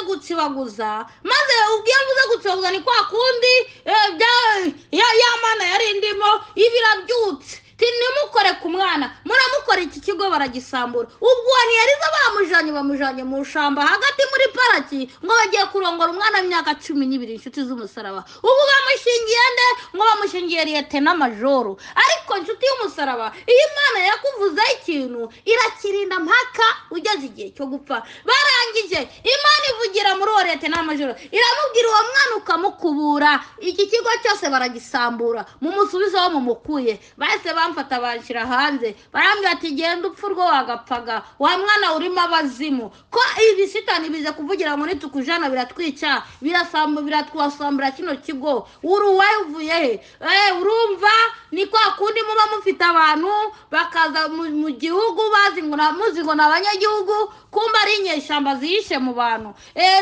gutsibaguza maze ubwiye mvuze gutsibaguza ni kwa kundi ya mana yari ndimo ibirabyutse nimukore ku mwana muramukora iki kigo baragisambura ubwo ntiyariza bamujanye mu shamba hagati muri paraki ngo bagiye kurongora umwana w'imyaka 12 inshuti z'umusaraba ubu bamushingiye nde ngo bamushingiye liyete n'amajoro ariko inshuti y'umusaraba iyi Imana yakuvuza ikintu irakirinda mpaka ugeze igihe cyo gupfa barangije Imana ivugira muri liyete n'amajoro iramubwira uwo mwana ukamukubura iki kigo cyose baragisambura mu musubizo wo mumukuye bahise bamfata banshira hanze barambwira ati genda upfurwo wagapfaga wa mwana urimo abazimu ko ibi sitani bize kuvugira muri tukujana biratwica biratwasambura kino kigo uruwaye uvuye he urumva ni kwa kundi muba mufite abantu bakaza mu gihugu bazi ngo namuzigo n'abanyagihugu kumba ari inyeshamba ziyishe mu bantu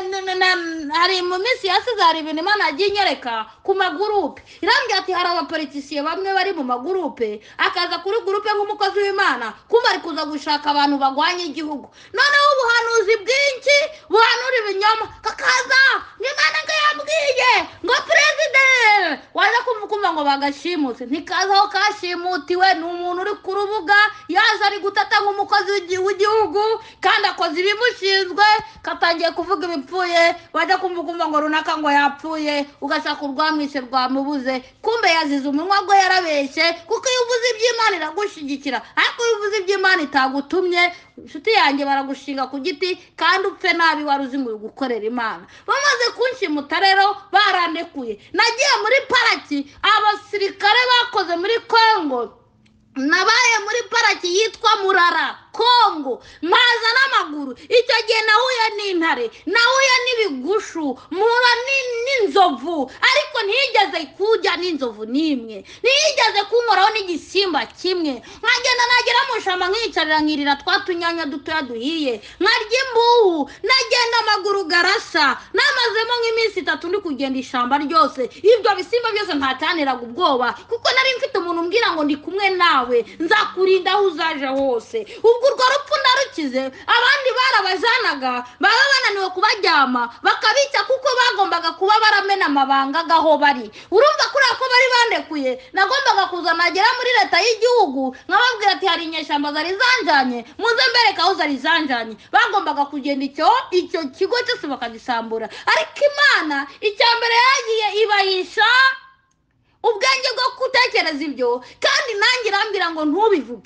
hari mu minsi yasize hari ibintu Imana yaginyereka ku magurupe irambwira ati hari abapolitisiye bamwe bari mu magurupe akaza kuri gurupe nk'umukozi w'Imana kumba ari kuza gushaka abantu bagwanye igihugu noneho ubuhanuzi bwinshi buhanura ibinyoma kakaza n'Imana ngo yambwiye ngo president waza kumva ngo bagashimutse ntikazaho kashimutiwe n'umuntu uri ku rubuga yaza ari gutata nk'umukozi w'igihugu kandi akoze ibimushinzwe katangiye kuvuga ibipfuye bajya kumva ngo runaka ngo yapfuye ugashaka urwamwishe rwamubuze kumbe yazize umunwa ngo yarabeshye kuko iyo uvuze iby'Imana iragushigikira ariko iyo uvuze iby'Imana itagutumye inshuti yanjye baragushinga ku giti kandi upfe nabi wari uzi ngo gukorera Imana bamaze kunshimuta rero barandekuye nagiye muri paraki abasirikare bakoze muri Kongo nabaye muri paraki yitwa Murara Kongo maza n'amaguru icyo gihe nahuye n'intare nahuye n'ibigushu mura n'inzovu ariko ntiyigeze kujya n'inzovu nimwe ntiyigeze kunkoraho n'igisimba kimwe nkagenda nagera mu shamba nkicarira nkirira twatunyanya dutoya duhiye nkarya imbuhu nagenda amaguru garasa namazemo nk'iminsi 3 ndi kugenda ishamba ryose ibyo bisimba byose ntataniraga ubwoba kuko nari mfite umuntu umbwira ngo ndi kumwe nawe nzakurinda aho uzaje hose urwo rupfu ndarukize abandi barabajanaga baba bananiwe kubajyama bakabica kuko bagombaga kuba baramena amabanga gaho bari urumva kuri ako bari bandekuye nagombaga kuzanagera muri leta y'igihugu nkababwira ati hari inyeshamba zari zanjanye muze mbereka aho zari zanjanye bagombaga kugenda icyo kigo cyose bakagisambura ariko Imana icyambere yagiye ibahisha ubwenge bwo kutekereza ibyo kandi nanjye irambira ngo ntubivuge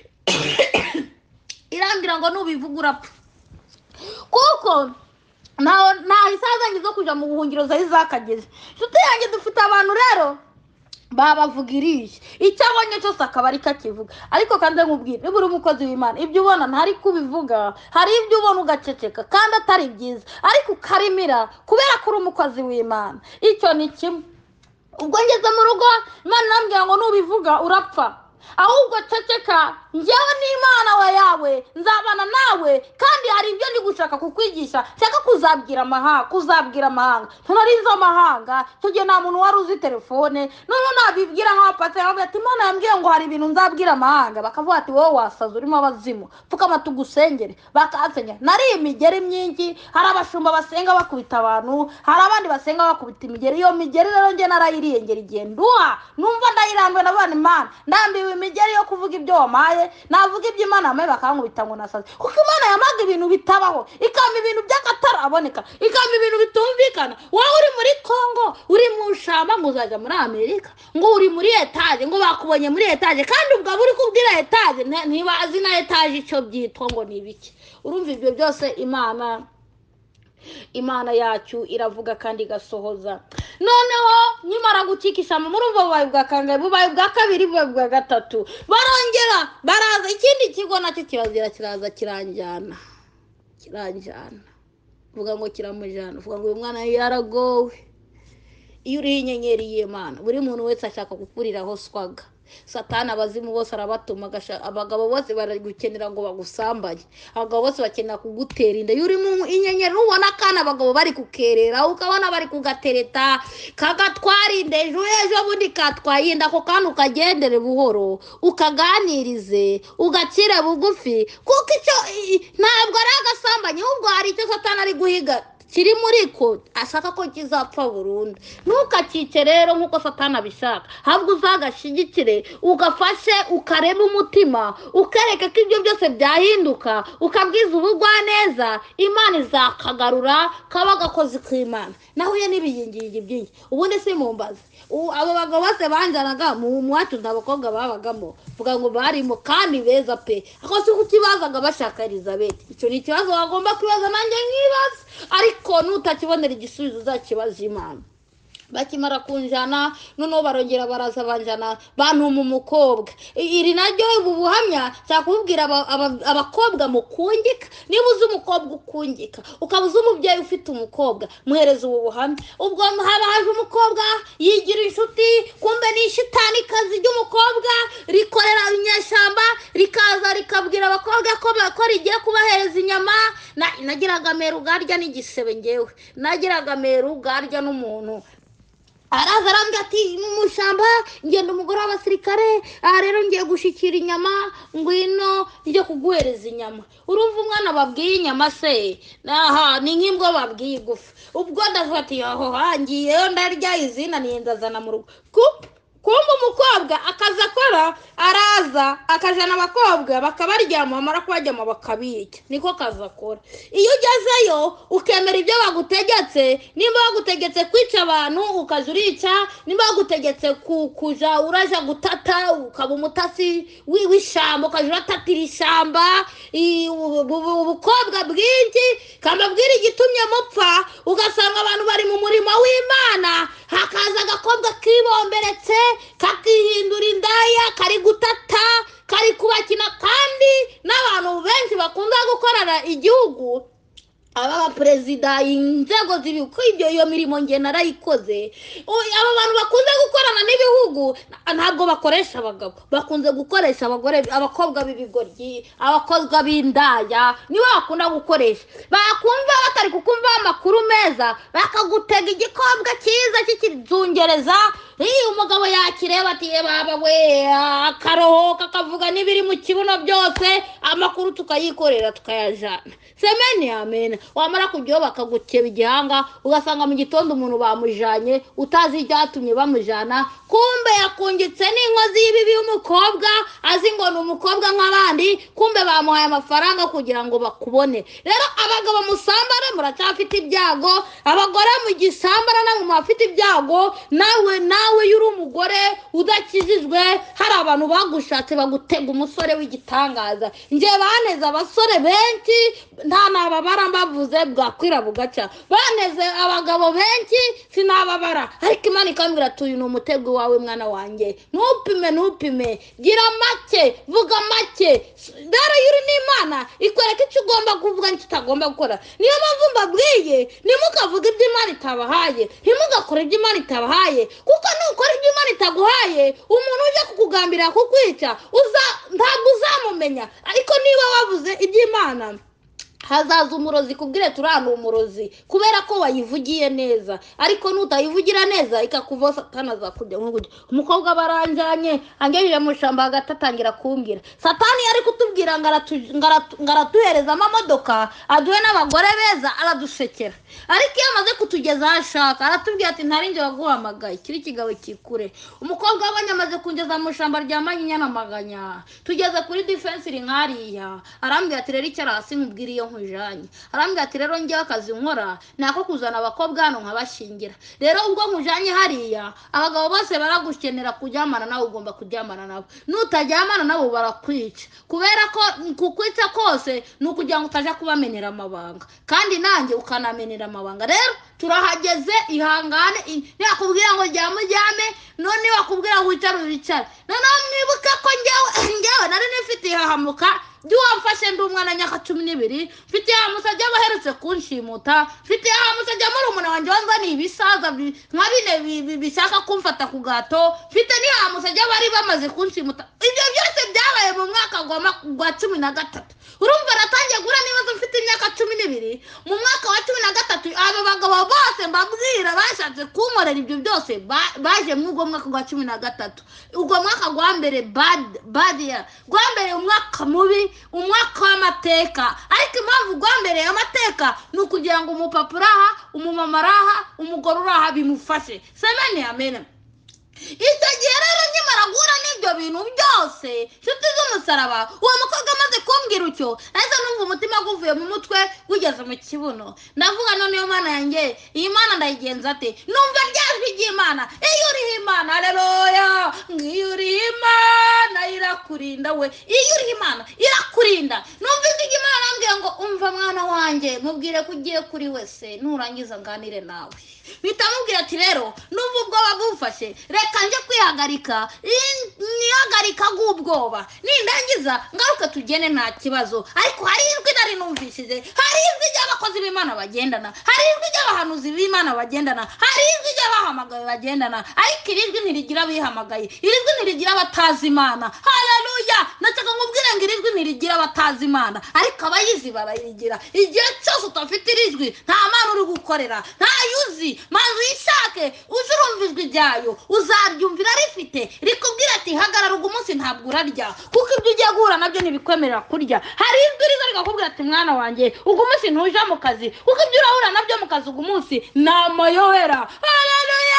irambira ngo nubivuga urapfa kuko nta isaza ngizo kuja mu buhungiro zari zakageze nshuti yanjye dufite abantu rero babavugirije icyo abonye cyose akaba ari kakivuga ariko kandi nkubwira niba uri umukozi w'Imana ibyo ubona ntari kubivuga hari ibyo ubona ugaceceka kandi atari byiza ariko ukarimira kubera ko uri umukozi w'Imana icyo ni kimwe ubwo ngeze mu rugo Imana nambwira ngo nubivuga urapfa ahubwo ceceka njyewe n'Imana wa yawe nzabana nawe kandi hari ibyo ndi gushaka kukwigisha cyaka kuzabwira amahanga tunariza amahanga cyo nta muntu wari uzi telefone none nabibwira nk'apatse ati Imana yambwiye ngo hari ibintu nzabwira amahanga bakavuga ati wowe wasaza urimo abazimu pfukama tugusengere bakansenya nari imigeri myinshi hari abashumba basenga bakubita abantu hari abandi basenga bakubita imigeri iyo migeri rero nge narayiriye ngeri genduha numva ndayirambiwe nabana Imana ndambiwe imigeri yo kuvuga ibyo wamaye navuga iby'Imana amaye bakankubita ngo nasaze kuko Imana yamaga ibintu bitabaho ikamba ibintu by'akataraboneka ikamba ibintu bitumvikana wowe uri muri Kongo uri mu shamba ngo uzaja muri Amerika ngo uri muri etage ngo bakubonye muri etage kandi ubwo uri kubwira etage ntibazi na etage icyo byitwa ngo ni biki urumva ibyo byose Imana yacu iravuga kandi igasohoza noneho nyimara gukikisha mu murumva bubaye bwa kangahe bubaye bwa kabiri bubaye bwa gatatu barongera baraza ikindi kigo nacyo kiraza kiranjyana vuga ngo kiramujyana vuga ngo uyu mwana yaragowe iyo uri inyenyeri y'Imana buri muntu wese ashaka gukuriraho swaga Satani abazimu bose arabatuma abagabo bose baragukenera ngo bagusambanye abagabo bose bakenera kugutera inda yuri mu inyenyeri ubona kana abagabo bari kukerera ukabona bari kugatereta kagatwarinde ejo bundi katwayinda ko kandi ukagendere buhoro ukaganirize ugakira bugufi kuko icyo ntabwo ari agasambanye ahubwo hari icyo Satani ari guhiga kiri muri ko ashaka ko kizapfa burundu. Ntukakice rero nk'uko Satani abishaka, ahubwo uzagashyigikire, ugafashe, ukareba umutima, ukereka ko ibyo byose byahinduka, ukabwiza ubugwaneza, Imana izakagarura kaba agakozi k'Imana. Nahuye n'ibiyingiyingi byinshi, ubundi simumbaze abo bagabo bose banjanaga mu wacu nta bakobwa babagamo, vuga ngo barimo kandi beza pe, ako si kukibazaga bashaka Elizabeth. Icyo ni ikibazo wagomba kwibaza nanjye nkibaza, ariko nutakibonera igisubizo uzakibaza Imana. Bakimara kunjana noneho barongera baraza banjana bantuma umukobwa. Iri naryo ubu buhamya cyakubwira abakobwa mukungika. Niba uzi umukobwa ukungika ukabuza umubyeyi ufite umukobwa, muhereza ubu buhamya. Ubwo haba haje umukobwa yigira inshuti, kumbe ni shitani kazi ry'umukobwa rikorera inyeshyamba, rikaza rikabwira abakobwa ko rigiye kubahereza inyama. Nagiraga meru garya n'igisebe ngewe, nagiraga meru garya n'umuntu araza arambwira ati mu mushamba ngenda umugore w'abasirikare, aha rero ngiye gushikira inyama, ngwino njye kuguhereza inyama. Urumva umwana babwiye inyama se? Aha ni nk'imbwa babwiye igufa. Ubwo ndafati aho hangiye ndarya izina niyendazana mu rugo. Kumba umukobwa akaza akora, araza akajana abakobwa bakabaryama, bamara kubaryama bakabica. Niko kaza akora. Iyo ugezeyo ukemera ibyo bagutegetse, nimba bagutegetse kwica abantu ukaza urica, nimba bagutegetse kuja uraja gutata ukaba umutasi w'ishyamba ukaja uratatira ishyamba, ubukobwa bwinshi kambabwira igitumye mupfa, ugasanga abantu bari mu murimo w'Imana, hakaza agakobwa kibomberetse kakihindura indaya, kari gutata, kari kubakina. Kandi n'abantu benshi bakunda gukorana igihugu, aba perezida, inzego z'ibihugu, iyo mirimo nge narayikoze. Aba bantu bakunze gukorana n'ibihugu ntabwo bakoresha abagabo, bakunze gukoresha abagore, abakobwa b'ibigoryi, abakobwa b'indaya nibo bakunda gukoresha. Bakumva batari kukumva amakuru meza, bakagutega igikobwa cyiza cy'ikizungereza. Iyo umugabo yakireba ati baba we, akarohoka kavuga n'ibiri mu kibuno byose, amakuru tukayikorera tukayajana. Semeni amen. Wamara kujyo bakagukeba igihanga, ugasanga mu gitondo umuntu bamujanye utazi ibyatumye bamujana, kumbe yakungitse n'inkozi y'ibibi y'umukobwa, azi ngo ni umukobwa nk'abandi, kumbe bamuhaye amafaranga kugira ngo bakubone. Rero abagabo musambare muracyafite ibyago, abagore mu gisambara namwe mufite ibyago. Nawe yuri umugore udakizijwe, hari abantu bagushatse bagutega umusore w'igitangaza. Nje baneze abasore benshi, nta nababara mbavuze bwakwira bugaca, baneze abagabo benshi sinababara. Ariko Imana ikambwira ati uyu ni umutego wawe mwana wanjye, ntupime, gira make, vuga make. Dara yuri n'Imana ikwereka icyo ugomba kuvuga n'icyo utagomba gukora. Niyo mpamvu mbabwiye ntimukavuga ibyo Imana itabahaye, ntimugakore ibyo Imana itabahaye, kuko nukora ibyo Imana itaguhaye, umuntu uje kukugambira kukwica ntabwo uzamumenya. Ariko niba wavuze iby'Imana, hazaza umurozi kubwire turana umurozi, kubera ko wayivugiye neza. Ariko nutayivugira neza ikakuva, Satani azakujya nk'ugujya. Umukobwa baranjanye angejeje mu shamba agatatangira kumbwira. Satani yari kutubwira ngaratuhereza amamodoka, aduhe n'abagore beza, aradusekera. Ariko iyo amaze kutugeza ashaka, aratubwira ati ntarinje waguhamagaye, kiri kigabo kikure. Umukobwa abanye amaze kungeza mu shamba rya Manyinya Maganya, tugeze kuri defense rinkariya, arambwira ati rero icyara hasi nkubwira iyo nkujanye. Arambwira ati rero njye akazi nkora nako kuzana abakobwa hano nkabashingira. Rero ubwo nkujanye hariya, abagabo bose baragukenera kujyamana nawe, ugomba kujyamana nabo. Nutajyamana nabo barakwica, kubera ko kukwica kose nukugira ngo utaja kubamenera amabanga, kandi nanjye ukanamenera amabanga. Rero turahageze, ihangane. Nakubwira ngo jyame, none wakubwira ngo wicare. None mwibuka ko njyewe nari nifite ihahamuka ry'uwamfashe ndi umwana nyaka 12, mfite ihahamusa ry'abaherutse kunshimuta, mfite ihahamusa musajya muri umuntu wanjye wanzaniye ibisaza nka bine bishaka kumfata ku gato mfite niha musajya bari bamaze kunshimuta ibyo byose byabaye mu mwaka wa 13 urumva natangiye gura nibazo mfite imyaka 12 mu mwaka wa 13 aba bagabo bose mbabwira bashatse kunkorera ibyo byose baje mu ubwo mwaka wa 13 ubwo mwaka gwa mbere bad year gwa mbere umwaka mubi umwaka w'amateka ariko impamvu gwa mbere y'amateka ni ukugira ngo umupapa uraha umumama araha umugore uraha bimufashe semeni amen icyo gihe rero nyamara guhura n'ibyo bintu byose nshuti z'umusaraba uwo mukobwa amaze kumbwira utyo nahise numva umutima guvuye mu mutwe ugeze mu kibuno ndavuga none iyo mana yanjye iyi mana ndayigenza ate numva ryajwi ry'Imana iyo uriho Imana haleluya iyo uriho Imana irakurinda we iyo uriho Imana irakurinda numva ijwi Imana arambwira ngo umva mwana wanjye mubwire ko ugiye kuri wese nurangiza nganire nawe bitamubwira ati rero numva ubwoba bufashe reka nje kwihagarika nihagarika gubwoba nindangiza ngaruka tugene nta kibazo ariko hari ijwi nari numvishije hari ijwi ry'abakozi b'Imana bagendana hari ijwi ry'abahanuzi b'Imana bagendana hari ijwi ry'abahamagaye bagendana ariko irijwi ntirigira abihamagaye irijwi ntirigira abatazi Imana haleluya nataka ngubwire ngo irijwi ntirigira abatazi Imana ariko abayizi barayigira igihe cyose utafite irijwi nta Mana uri gukorera nta yuzi maze uyishake uzurumva ijwi ryayo uzaryumvira rifite rikubwira ati hagarara ugu munsi ntabwo urarya kuko ibyo ugiye guhura nabyo ntibikwemerera kurya hari ijwi riza rikakubwira ati mwana wanjye ugu munsi ntuja mu kazi kuko ibyo urahura nabyo mu kazi ugu munsi ni amayohera haleluya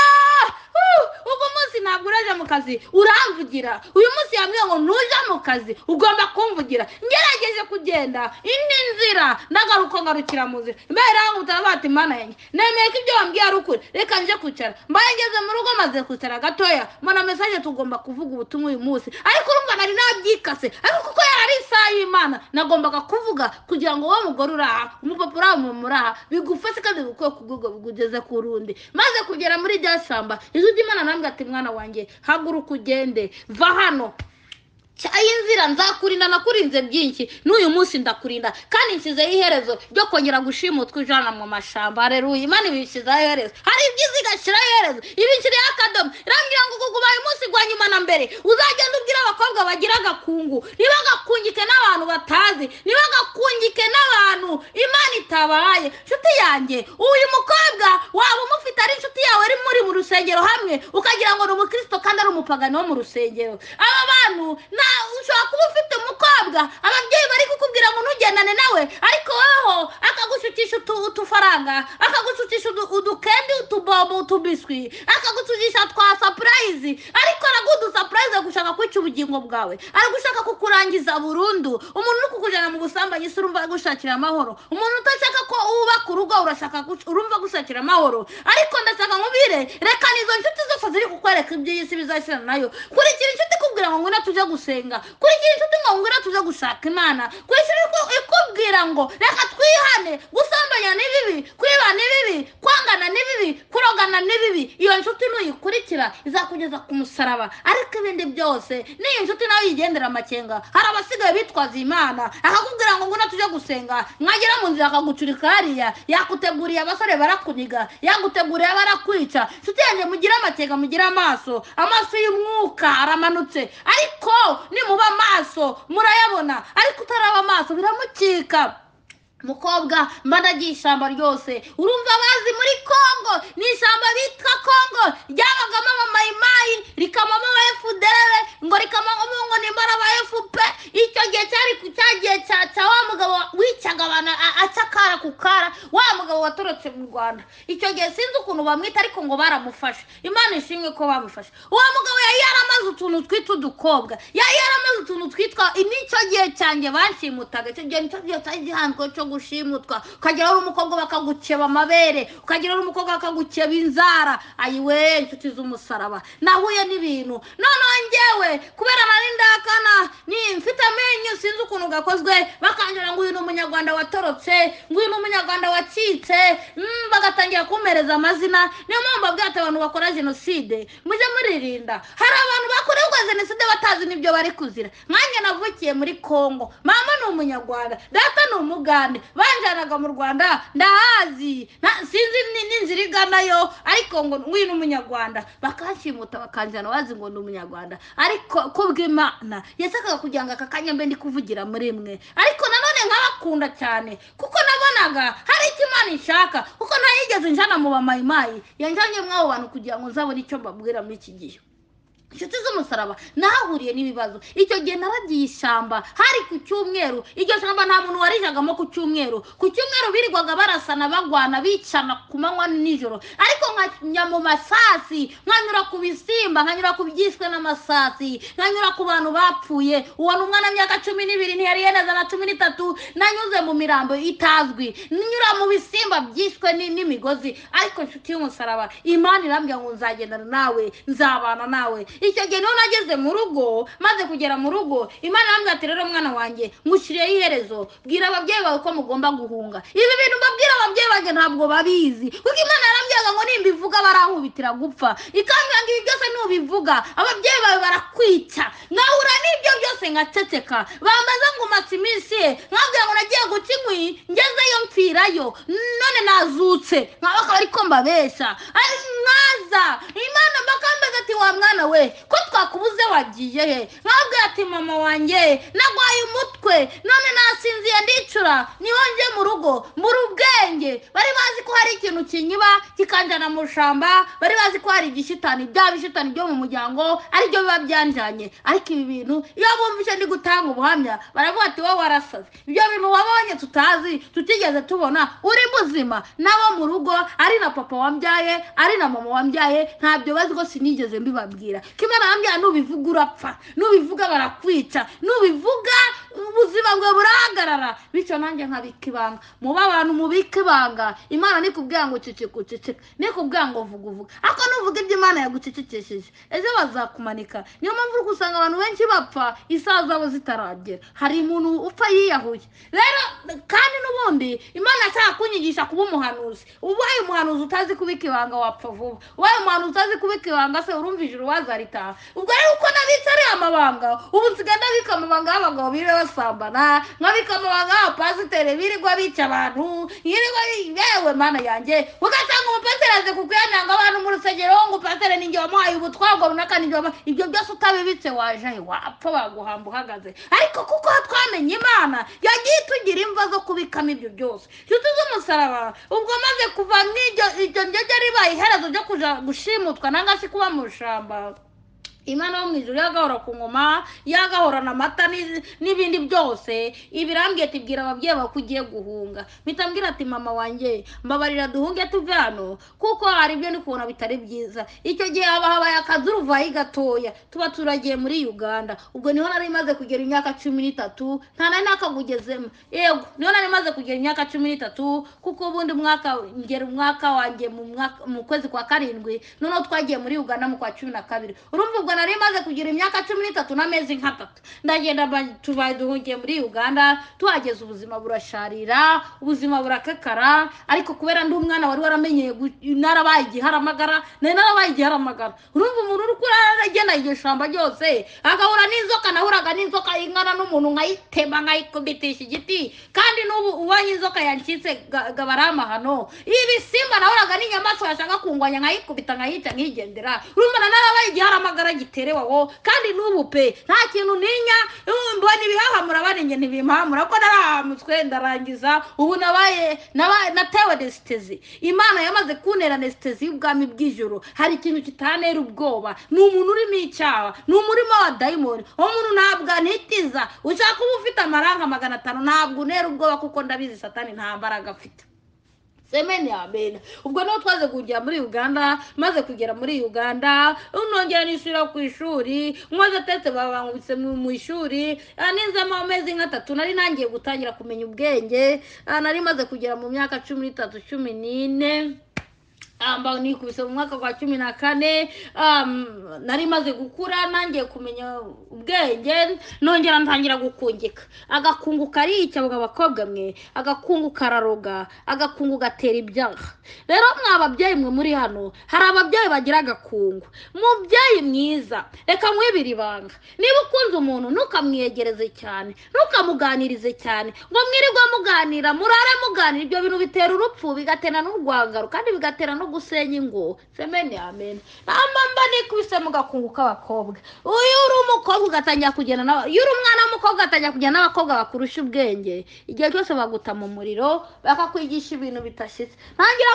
ugu munsi ntabwo uraja mu kazi uramvugira uyu munsi yambwiye ngo ntuja mu kazi ugomba kumvugira ngerageje kugenda indi nzira ndagaruka ngarukira mu nzira mbere aho utabati Imana yanjye nemeye ko ibyo wambwiye ari ukuri reka nje kwicara mbaye ngeze mu rugo maze kwicara gatoya mbona message tugomba kuvuga ubutumwa uyu munsi ariko urumva nari nabyikase ariko kuko yarari isaha y'Imana nagombaga kuvuga kugira ngo wo mugore uraha umupapa uraha umumuraha bigufashe kandi bikuye kugurwa bugugeze ku rundi maze kugera muri rya shamba ijwi Imana nambwe ati mwana wanjye haguruka ugende va hano inzira nzakurinda nakurinze byinshi n'uyu munsi ndakurinda kandi nsizeho iherezo ryo kongera gushimutwa ijana mu mashamba haleluya Imana ibishizeho iherezo hari ibyiza igashiraho iherezo ibikiriye akadomo irambwira ngo kugubaye umunsi gwa nyuma na mbere uzagenda ubwira abakobwa bagira agakungu ntibagakungike n'abantu batazi ntibagakungike n'abantu Imana itabaye nshuti yanjye uyu mukobwa waba umufite ari inshuti yawe ari muri mu rusengero hamwe ukagira ngo ni umukristo kandi ari umupagani wo mu rusengero aba bantu ushobora kuba ufite umukobwa ababyeyi bari kukubwira ngo ntugendane nawe ariko weho akagushukisha utufaranga akagushukisha udukendi utubobo utubiswi akagushukisha twa surprise ariko aragudu surprise gushaka kwica ubugingo bwawe ari gushaka kukurangiza burundu umuntu uri kukujana mu busambanyi se urumva gushakira amahoro umuntu utashaka ko ubaka urugo urumva gushakira amahoro ariko ndashaka nkubire reka nizo nshuti zose ziri kukwereka iby'isi bizashira nayo kurikira inshuti kubwira ngo ngwino tujya gusenga kurikira inshuti ngo ngwino tujya gushaka Imana kurikira ikubwira ngo reka twihane gusambanya ni bibi kwiba ni bibi kwangana ni bibi kurogana ni bibi iyo nshuti nuyikurikira izakugeza ku musaraba ariko ibindi byose niyo nshuti nawe yigendera amakenga hari abasigaye bitwaza Imana akakubwira ngo ngwino tujya gusenga mwagera mu nzira akagucurika hariya yakuteguriye abasore barakuniga yaguteguriye barakwica nshuti yanjye mugira amakenga mugira amaso y'umwuka aramanutse ariko nimuba amaso murayabona ariko utaraba amaso biramukika mukobwa mbanagiye ishyamba ryose urumva bazi muri Kongo ni ishyamba bitwa Kongo ryabagamo amayimayi rikamamo aba FDL ngo rikamamo ngo nimbara aba FP icyo gihe cyari cyagiye cya wa mugabo wicaga abana acakara kukara wa mugabo watorotse mu Rwanda icyo gihe sinzi ukuntu bamwita ariko ngo baramufasha Imana ishimwe ko bamufasha wa mugabo yaramaze utuntu twitwa udukobwa yaramaze utuntu twitwa nicyo gihe cyanjye banshimutaga icyo gihe cyagihanzwe cyo gushimutwa ukagira uri umukobwa bakaguceba amabere ukagira uri umukobwa bakaguceba inzara ayiwe inshuti z'umusaraba nahuye n'ibintu noneho njyewe kubera nari ndakana ni mfite amenyo sinzi ukuntu gakozwe bakangira ngo uyu ni umunyarwanda watorotse ngo uyu ni umunyarwanda wacitse bagatangira kumereza amazina. Niyo mpamvu abwate abantu bakora jenoside muje muririnda. Hari abantu bakorerwa jenoside batazi nibyo bari kuzira. Nkanjye navukiye muri Kongo, mama ni umunyarwanda, data ni umugande, banjanaga mu Rwanda ndahazi, sinzi n'inzira iganayo, ariko ngo ngwino umunyarwanda bakanshimuta bakanjana wazi ngo ni umunyarwanda. Ariko kubw'Imana yasakaga kugira ngo aka kanya mbe ndi kuvugira muri mwe, ariko nanone nkabakunda cyane kuko nabonaga hari icyo Imana ishaka, kuko ntayigeze njana mu bamayimayi, yanjanye mwabo bantu kugira ngo nzabone icyo mbabwira muri iki gihe. Inshuti z'umusaraba nahahuriye n'ibibazo. Icyo gihe naragiye ishyamba, hari ku cyumweru. Iryo shyamba nta muntu warijagamo ku cyumweru. Ku cyumweru birirwaga barasana bagwana bicana ku manywa nijoro, ariko nkajya mu masasi, nkanyura ku bisimba, nkanyura ku byishwe n'amasasi, nkanyura ku bantu bapfuye. Uwo ni umwana w'imyaka 12 ntiyari yeneza na 13, nanyuze mu mirambo itazwi, nyura mu bisimba byishwe n'imigozi. Ariko inshuti y'umusaraba Imana irambwira ngo nzagendana nawe, nzabana nawe. Icyo gihe niho nageze mu rugo, maze kugera mu rugo Imana irambwira ati rero mwana wanjye ngushiriyeho iherezo, bwira ababyeyi bawe ko mugomba guhunga. Ibi bintu mbabwira ababyeyi banjye ntabwo babizi, kuko Imana yarambwiraga ngo nimbivuga barankubitira gupfa. Ikambwira ngo ibi byose nubivuga ababyeyi bawe barakwica. Nkahura n'ibyo byose nkaceceka, bamaze ngumatse iminsi, nkabwira ngo nagiye guca inkwi ngezeyo mpfirayo, none nazutse nkabaka ariko mbabesha. Nkaza Imana bakambaza ati wa mwana we ko twakubuze wagiye he? Nkabwira ati mama wanjye nagwaye umutwe, none nasinziye ndicura, niho nje mu rugo muri ubwenge. Bari bazi ko hari ikintu kinyiba kikanjana mu shamba, bari bazi ko hari igishitani, bya bishitani byo mu muryango ari byo biba byanjanye. Ariko ibi bintu iyo bumvise ndi gutanga ubuhamya baravuga ati wowe warasaze, ibyo bintu wabonye tutazi tutigeze tubona, uri muzima. Nabo mu rugo ari na papa wambyaye ari na mama wambyaye ntabyo bazi ko sinigeze mbibabwira. Kimana arambwira nubivuga urapfa, nubivuga barakwica, nubivuga ubuzima bwe burahagarara. Bityo nanjye nkabika ibanga. Muba abantu mubika ibanga. Imana nikubwira ngo ceceka, nikubwira ngo vuga. Ako nuvuga ibyo Imana yagucecekesheje ejo bazakumanika. Niyo mpamvu uri gusanga abantu benshi bapfa isaha zabo zitaragera. Hari umuntu upfa yiyahuye. Rero kandi n'ubundi Imana ashaka kunyigisha kuba umuhanuzi. Ubaye umuhanuzi utazi kubika ibanga wapfa vuba. Ubaye umuhanuzi utazi kubika ibanga se urumva ijuru wazaritaha. Ubwo rero uko nabitse ari amabanga, ubu nsigaye ndabika amabanga y'abagabo bire basambana, nkabika amabanga y'abapasiteri birirwa bica abantu, yirirwa yewe Mana yanjye. Ugasanga umupasiteri aze kukuyananga abantu mu rusengero ngo pasiteri ninjye wamuhaye ubutwago runaka, ninjye wamuhaye. Ibyo byose utabibitse waje wapfa baguhamba uhagaze. Ariko kuko twamenye Imana yagiye tugira imva zo kubikamo ibyo byose. Inshuti z'umusaraba ubwo maze kuva n'iryo njye ribaye iherezo ryo kuja gushimutwa nanga si kuba mu shamba. Imana wo mwijuru yagahora ku ngoma, yagahorana amata n'ibindi byose. Ibirambwiye ati bwira ababyeyi bawe ko ugiye guhunga. Mitambwira ati mama wanjye mbabarira duhunge tuve hano, kuko hari ibyo ndi kubona bitari byiza. Icyo gihe habaye akazuruvayi gatoya, tuba turagiye muri Uganda. Ubwo niho nari maze kugera imyaka 13, nta nari nakagugezemo. Yego niho nari maze kugera imyaka 13, kuko ubundi umwaka wanjye mu kwezi kwa 7, noneho twagiye muri Uganda mu kwa 12. Urumva ubwo nari maze kugira imyaka 13 n'amezi nka 3. Ndagenda tubaye duhungiye muri Uganda, tuhageze ubuzima burasharira, ubuzima burakakara. Ariko kubera ndi umwana wari waramenyeye narabaye igiharamagara, urumva umuntu uri kuragenda iryo shamba ryose agahura n'inzoka, nahuraga n'inzoka ingana n'umuntu nkayitema nkayikubitisha igiti. Kandi n'ubu ubonye inzoka yancitse gabara amahano. Ibisimba nahuraga n'inyamaswa yashaka kungwanya nkayikubita nkayica nkigendera. Urumva narabaye igiharamagara giterewa wo. Kandi n'ubu pe nta kintu ninya, mbona ibihahamura baringe ntibimpamura ko narahamutswe ndarangiza. Ubu natewe anesthesi. Imana yamaze kuntera anesthesi y'ubwami bw'ijuru. Hari ikintu kitanera ubwoba, ni umuntu urimo icyaha, ni umurimo wa dayimoni. Umuntu ntabwo anitiza. Ushaka kuba ufite amaranga 500 ntabwo unera ubwoba, kuko ndabizi satani nta mbaraga afite. Semeni amen. Ubwo no twaze kujya muri Uganda, maze kugera muri Uganda unongera nishyura ku ishuri, mwaze tete babangubitse mu ishuri. Ninza amezi nka 3 nari nangiye gutangira kumenya ubwenge. Nari maze kugera mu myaka 13 14. nikubise mu mwaka wa 14 nari maze gukura nangiye kumenya ubwenge nongera ntangira gukungika agakungu karica abakobwa mwe agakungu kararoga agakungu gatera ibyaha rero mwababyeyi mwe muri hano hari ababyeyi bagira agakungu mubyeyi mwiza reka mwibira ibanga niba ukunze umuntu ntukamwiyegereze cyane ntukamuganirize cyane ngo mwirirwa muganira murare muganira ibyo bintu bitera urupfu bigatera n'urwangaro kandi bigatera no gusenya ingo semeni amen namba nikubise mu gakungu k'abakobwa uyu uri umukobwa ugatangira kugenda iyo uri umwana w'umukobwa ugatangira kugenda n'abakobwa bakurusha ubwenge igihe cyose baguta mu muriro bakakwigisha ibintu bitashyitse ntangira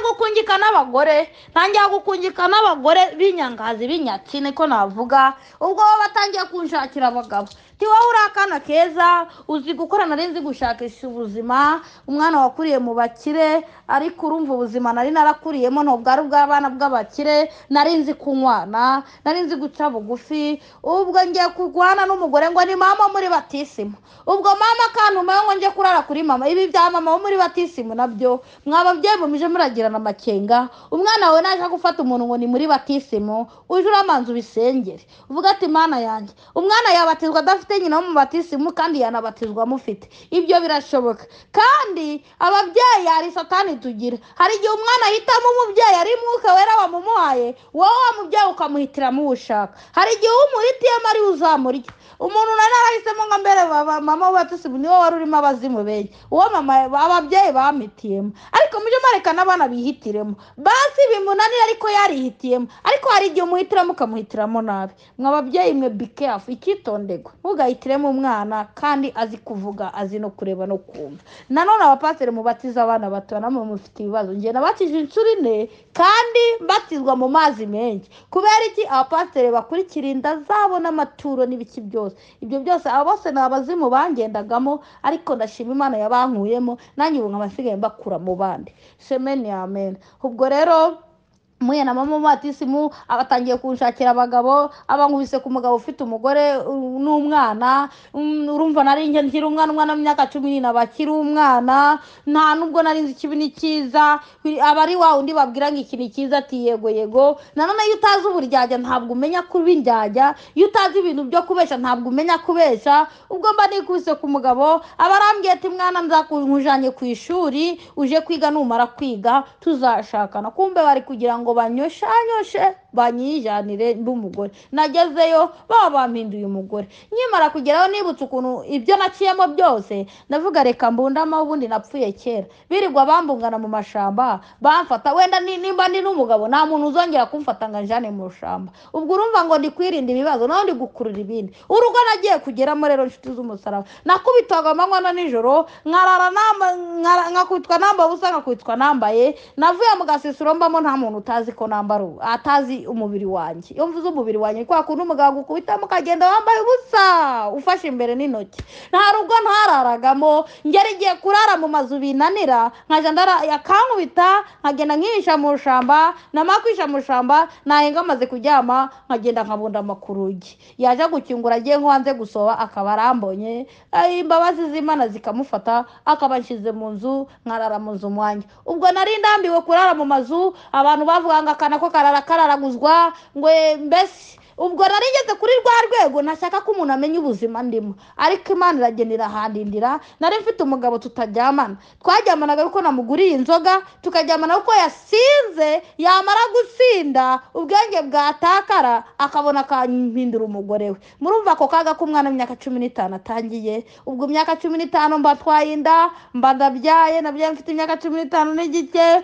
gukungika n'abagore b'inyangazi b'inyatsi niko navuga ubwo batangiye kunshakira abagabo wowe uri akana keza uzi gukora nari nzi gushakisha ubuzima umwana wakuriye mu bakire ariko urumva ubuzima nari narakuriyemo ntubwari bw'abana bw'abakire nari nzi kunywana nari nzi guca bugufi ubwo ngiye kurwana n'umugore ngo ni mama muri batisimu ubwo mama kantumaye ngo njye kurara kuri mama ibi bya mama wo muri batisimu nabyo mwababyeyi mumije muragirana amakenga umwana we naje gufata umuntu ngo ni muri batisimu uje uramanza ubisengere uvuga ati mana yanjye umwana yabatizwa adafite nyina wo mu batisimu kandi yanabatizwa mufite ibyo birashoboka kandi ababyeyi hari satani tugira hari igihe umwana ahitamo umubyeyi ari mwuka wera wamumuhaye wowe wa mubyeyi ukamuhitiramo ushaka hari igihe umuhitiyemo ari uzamurya umuntu narahisemo ngo mbere mama w'abatisimu niwe wari urimo abazimu benshi uwo mama ababyeyi bamitiyemo ariko muje mareka n'abana bihitiremo basi bimunanira ariko yarihitiyemo ariko hari igihe umuhitiramo ukamuhitiramo nabi mwababyeyi mwe be careful icyitondego ugahitiremo umwana kandi azi kuvuga azi no kureba no kumva nanone abapasiteri mubatiza abana bato namwe mufite ibibazo ngiye nabatije inshuro 4 kandi batizwa mu mazi menshi kubera iki abapasiteri bakurikira inda zabo n'amaturo n'ibiki byose ibyo byose abo bose nabazimu bangendagamo ariko ndashima Imana yabankuyemo nanjye ubu nkabasigaye mbakura mu bandi semeni amen ubwo rero muye na mama batisimu abatangiye kunshakira abagabo abankubise ku mugabo ufite umugore n'umwana urumva nari nje nkiri umwana w'imyaka 14 bakiri umwana nta nubwo nari nzi kibi nikiza abari wa undi babwira ngo iki nikiza ati yego nanone iyo utazi uburyajya ntabwo umenya kubindyajya iyo utazi ibintu byo kubesha ntabwo umenya kubesha ubwo mba nikubise ku mugabo abarambwiye ati mwana nzakunkujanye ku ishuri uje kwiga numara kwiga tuzashakana kumbe bari kugira ngo banyoshe banyijanire ndumugore nagezeyo bampinduye umugore nyimara kugeraho nibutse ukuntu ibyo naciyemo byose ndavuga reka mbundama ubundi napfuye kera birirwa bambungana mu mashamba bamfata wenda nimba ndi n'umugabo nta muntu uzongera kumfata ngo njane mu shamba ubwo urumva ngo ndi kwirinda ibibazo naho ndi gukurura ibindi urugo nagiye kugeramo rero nshuti z'umusaraba nakubitwaga amanywa na nijoro nkarara nkakubitwa nambaye ubusa nkakubitwa nambaye navuye mu gasisiro mbamo nta muntu utazi ko nambara atazi umubiri wanjye iyo mvuze umubiri wanjye kwa kuntu umugabo gukubita mukagenda wambaye ubusa ufashe imbere n'intoki nta rugo ntararagamo ngeri giye kurara mu mazu binanira nkaje yakankubita nkagenda nkihisha mu shamba namakwisha mu shamba nahenga amaze kuryama nkagenda nkabunda amakurugi yaje gukingura agiye nko gusoba akaba arambonye imbabazi z'Imana zikamufata akaba nshize mu nzu nkarara mu nzu mwanya ubwo nari ndambiwe kurara mu mazu abantu bavuga ngo akana ko kararaguzwa ngo mbese ubwo narigeze kuri rwa rwego nashaka ko umuntu amenya ubuzima ndimo ariko Imana iragenera handindira nari mfite umugabo tutajyamana twajyamanaga uko namuguriye inzoga tukajyamana uko yasinze yamara gusinda ubwenge bwatakara akabona kampindura umugore we murumva ko kaga ko umwana w'imyaka 15 atangiye ubwo imyaka 15 mba twayinda mba ndabyaye nabyaye mfite imyaka 15 n'igice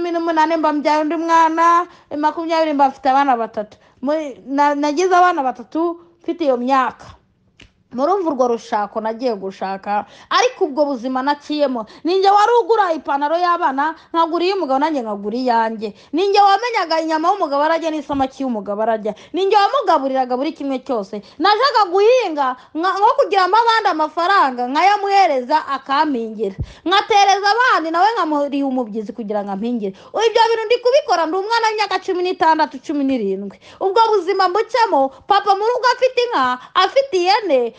18 mba mbyaye undi mwana 20 mba mfite abana 3 nagize abana 3 mfite iyo myaka murumva urwo rushako nagiye gushaka ariko ubwo buzima naciyemo ninjye wari ugura ipantaro y'abana nkaguriye umugabo nanjye nkaguriye yanjye ninjye wamenyaga inyama y'umugabo arajya n'isamaki y'umugabo arajya ninjye wamugaburiraga buri kimwe cyose najaga guhinga nko kugira abandi amafaranga nkayamuhereza akampingira nkatereza abandi nawe nkamuriye umubyizi kugira ngo ampingire ibyo bintu ndi kubikora ndi umwana w'imyaka 16 17 ubwo buzima mbucemo papa mu rugo afite inka afite ihene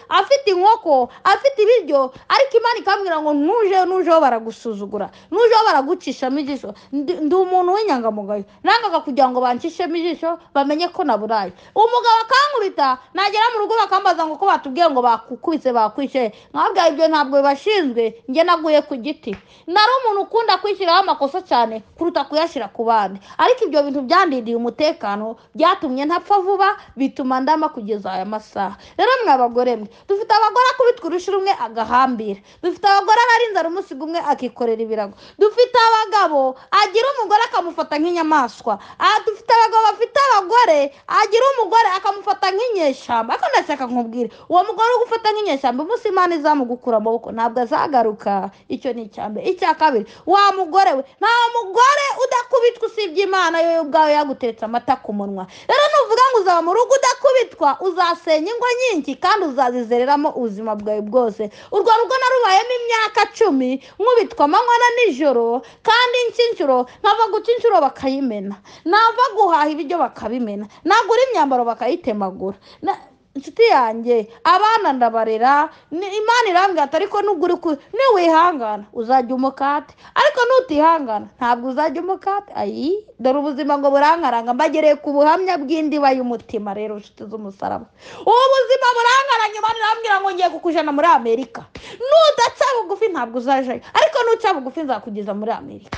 afite inkoko afite ibiryo, ariko Imana ikambwira ngo nujeho baragusuzugura, nujeho baragucishamo ijisho. Ndi umuntu w'inyangamugayo, nangaga kugira ngo bancishemo ijisho bamenye ko naburaye. Umugabo akankubita, nagera mu rugo bakambaza ngo ko batubwiye ngo bakukubise bakwishe, nkabwira ibyo ntabwo bibashinzwe, njye naguye ku giti. Nari umuntu ukunda kwishyiraho amakosa cyane kuruta kuyashyira ku bandi, ariko ibyo bintu byandindiye umutekano, byatumye ntapfa vuba, bituma ndama kugeza aya masaha. Rero mwe abagore mwe, dufite abagore akubitwa urushyi rumwe agahambira, dufite abagore ararinze arumusiga umwe akikorera ibirago, dufite abagabo agira umugore akamufata nk'inyamaswa, dufite abagabo bafite abagore agira umugore akamufata nk'inyeshyamba. Ariko ndashaka nkubwire, uwo mugore ugufata nk'inyeshyamba umunsi Imana izamugukura amaboko ntabwo azagaruka. Icyo ni icyambere. Icya kabiri, wa mugore we, nta mugore udakubitwa usibye Imana yo ubwawe yagutetse amata ku munwa. Rero nuvuga ngo uzaba mu rugo udakubitwa, uzasenya ingo nyinshi kandi uzazizereramo ubuzima bwawe bwose. Urwo rugo narubayemo imyaka 10 nkubitwa amanywa na nijoro, kandi inshuro nkava guca inshuro bakayimena, nava guhaha ibiryo bakabimena, nagura imyambaro bakayitemagura. Inshuti yanjye, abana ndabarera, Imana irambwira ati ariko niwihangana uzajya umukate, ariko nutihangana ntabwo uzajya umukate. Dore ubuzima ngo burankaranga, mbagereye ku buhamya bw'indiba y'umutima. Rero inshuti z'umusaraba, ubu buzima burankaranga, Imana irambwira ngo ngiye kukujana muri Amerika. Nudaca bugufi ntabwo uzajayo, ariko nuca bugufi nzakugeza muri Amerika.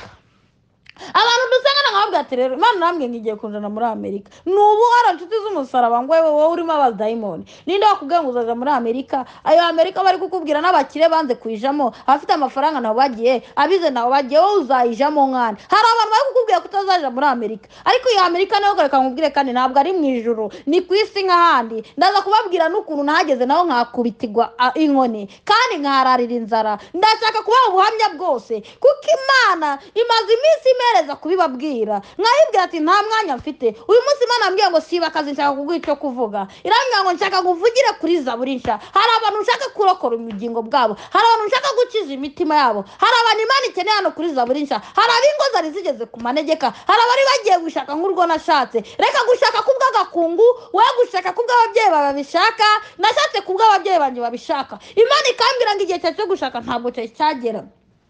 Abantu dusengana nkababwira ati rero Imana irambwira ngo igiye kunjana muri Amerika. Nubu ara inshuti z'umusaraba ngo wowe urimo abadayimoni, ninde wakubwiye ngo uzaza muri Amerika? Ayo Amerika bari kukubwira n'abakire banze kuyijamo, abafite amafaranga nabo bagiye, abize nabo bagiye, wowe uzayijamo nkana. Hari abantu bari kukubwira kutazaja muri Amerika, ariko iyo Amerika nayo gareka nkubwire kandi ntabwo ari mu ijuru, ni ku isi nk'ahandi. Ndaza kubabwira n'ukuntu nahageze naho nkakubitirwa inkoni kandi nkararira inzara. Ndashaka kubaha ubuhamya bwose, kuko Imana imaze iminsi imereza kubibabwira. Nkayibwira ati nta mwanya mfite uyu munsi. Imana ambwiye ngo siba akazi, nshaka kuguha icyo kuvuga. Irambwira ngo nshaka kuvugire kuri Zaburi nshya. Hari abantu nshaka kurokora ubugingo bwabo, hari abantu nshaka gukiza imitima yabo, hari abantu Imana ikeneye hano kuri Zaburi nshya. Hari abingo zari zigeze ku manegeka, hari abari bagiye gushaka nk'urwo nashatse. Reka gushaka kubw'agakungu, we gushaka kubw'ababyeyi babishaka, nashatse kubw'ababyeyi banjye babishaka. Imana ikambwira ngo igihe cyo gushaka ntabwo cyagera.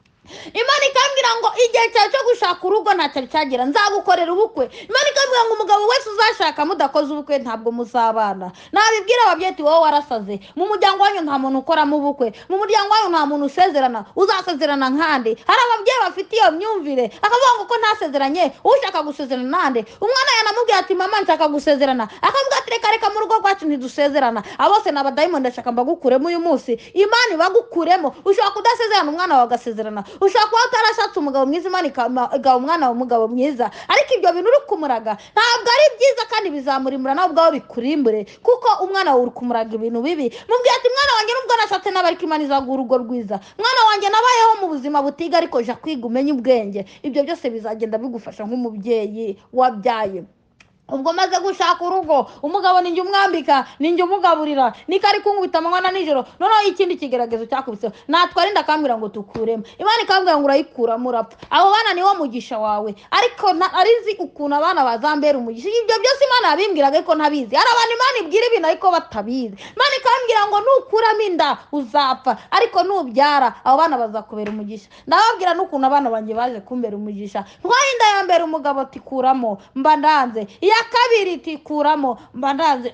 Imana ikambwira ngo igihe cyo gushaka urugo ntacyo cyagera, nzagukorera ubukwe. Imana ikambwira ngo umugabo wese uzashaka mudakoze ubukwe ntabwo muzabana. Nabibwira ababyeyi ati wowe warasaze, mu muryango wanyu nta muntu ukoramo ubukwe, mu muryango wanyu nta muntu usezerana, uzasezerana nkande. Hari ababyeyi bafite iyo myumvire, akavuga ngo ko ntasezeranye, ushaka gusezerana nande. Umwana yanamubwira ati mama nshaka gusezerana, akavuga ati reka mu rugo rwacu ntidusezerana. Abose n'abadayimoni ndashaka mbagukuremo uyu munsi. Imana ibagukuremo. Ushaka kudasezerana umwana wawe agasezerana, ushaka kuba utarashatse umugabo mwiza, Imana igaha umwana w'umugabo mwiza. Ariko ibyo bintu uri kumuraga ntabwo ari byiza kandi bizamurimura nawe ubwawe bikurimbure, kuko umwana wawe uri kumuraga ibintu bibi. Mubwira ati mwana wanjye nubwo nashatse n'abariko Imana izaguha urugo rwiza. Mwana wanjye nabayeho mu buzima butiga, ariko jya kwiga umenye ubwenge. Ibyo byose bizagenda bigufasha nk'umubyeyi wabyaye. Ubwo maze gushaka urugo, umugabo ninjye umwambika, ninjye umugaburira, nikari kunkubita amanywa na nijoro. Noneho ikindi kigeragezo cyakubise, natwara inda akambwira ngo tukuremo. Imana ikambwira ngo urayikuramo urapfa. Abo bana niwo mugisha wawe, ariko arizi ukuntu abana bazambera umugisha. Ibyo byose Imana yabimbwiraga ariko ntabizi. Hari abantu Imana ibwira ibintu ariko batabizi. Imana ikambwira ngo nukuramo inda uzapfa, ariko nubyara abo bana bazakubera umugisha. Ndababwira n'ukuntu abana banjye baje kumbera umugisha. Ntwaye inda ya mbere umugabo ati kuramo, mba ndanze. Kabiri tikuramo mba ndanze.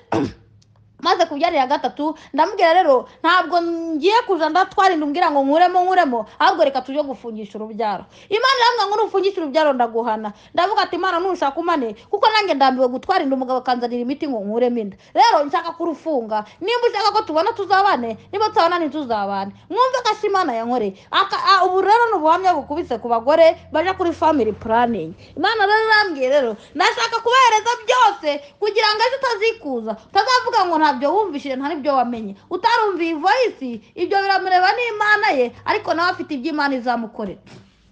Maze kubyarira gatatu ndamubwira rero ntabwo ngiye kuja ndatwara ndumbwira ngo nkuremo, ahubwo reka tujye gufungisha urubyaro. Imana iramwanga ngo nufungisha urubyaro ndaguhana. Ndavuga ati Imana nushaka umane, kuko nange ndambiwe gutwara inda umugabo kanzanira imiti ngo nkuremo inda. Rero nshaka kurufunga. Nimba ushaka ko tubona tuzabane, niba tutabana ntituzabane. Mwumve ko Imana yankoreye. Ubu rero n'ubuhamya bukubise ku bagore baje kuri family planning. Imana rero irambwiye rero ndashaka kubahereza byose kugira ngo ejo utazikuza, utazavuga ngo ntabyo wumvishije nta nibyo wamenye. Utarumviye voice, ibyo biramureba n'Imana ye, ariko nawe afite ibyo Imana izamukorera.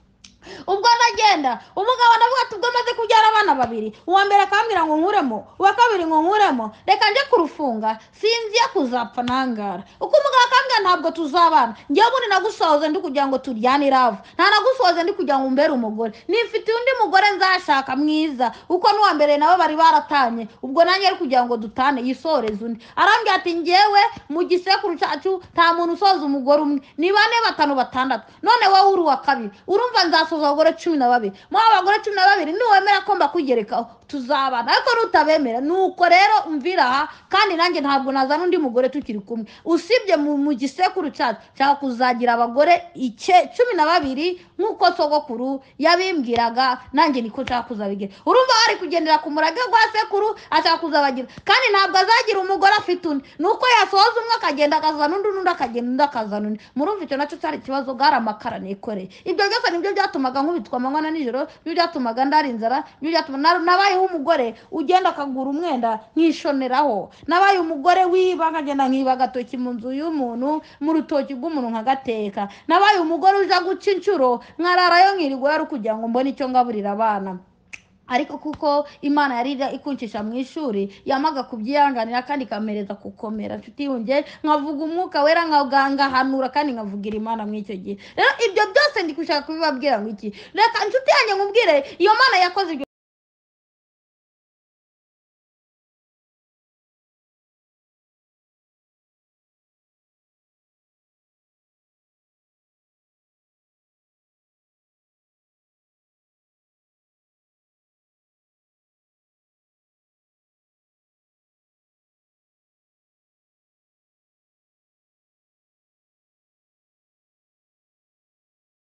ubwo ndagenda umugabo ndavuga ati ubwo maze kubyara abana babiri, uwa mbere akambwira ngo nkuremo, uwa kabiri ngo nkuremo, reka nje kurufunga sinziye kuzapfa nangara. Uko umugabo akambwira ntabwo tuzabana, njyewe ubundi nagusohoze ndi kugira ngo turyane iravu, nta nagusohoze ndi kugira ngo umbere umugore, nifitiye undi mugore nzashaka mwiza uko n'uwa mbere nabo bari baratanye, ubwo nanjye ari kugira ngo dutane yisoreze undi. Arambwira ati njyewe mu gisekuru cyacu nta muntu usoza umugore umwe, ni 4 5 6, none wowe uri uwa kabiri, urumva nzasoza abagore 12, mu abagore 12 niwemera ko mbakugerekaho tuzabana, ariko nutabemera nuko rero umvira aha, kandi nanjye ntabwo nazana undi mugore tukiri kumwe, usibye mu gisekuru cyacu cyangwa kuzagira abagore 12 nkuko sogokuru yabimbwiraga, nanjye niko nshaka kuzabigira. Urumva ari kugendera ku murage rwa sekuru ashaka kuzabagira, kandi ntabwo azagira umugore afite undi, nuko yasohoza umwe akagenda akazana undi, n'undi akagenda undi akazana undi. Murumva icyo nacyo cyari ikibazo, bwari amakara nikoreye. Ibyo byose nibyo byatumaga nkubitwa amanywa na nijoro, nibyo byatumaga ndara inzara, nibyo byatuma nabayeho umugore ugenda akagura umwenda nkishoneraho, nabaye umugore wiba nkagenda nkiba agatoki mu nzu y'umuntu, mu rutoki rw'umuntu nkagateka, nabaye umugore uja guca inshuro nkararayo nkirirwa yari kugira ngo mbone icyo ngaburira abana. Ariko kuko Imana yari ikuncisha mu ishuri, yamaga kubyihanganira kandi kamereza gukomera. Nshuti yunge nkavuga umwuka wera ngahanura kandi nkavugira Imana mu icyo gihe. Rero ibyo byose ndi gushaka kubibabwira ngo iki, reka nshuti yanjye nkubwire iyo Mana yakoze